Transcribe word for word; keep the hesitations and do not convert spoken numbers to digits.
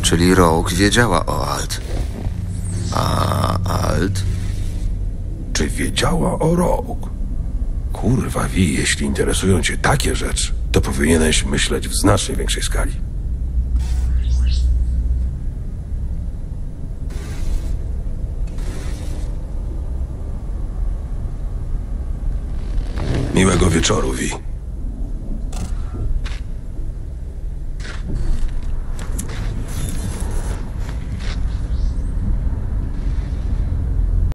Czyli Rogue wiedziała o Alt. A Alt? Czy wiedziała o Rogue? Kurwa, Wi, jeśli interesują cię takie rzeczy, to powinieneś myśleć w znacznie większej skali. Miłego wieczoru, Wi.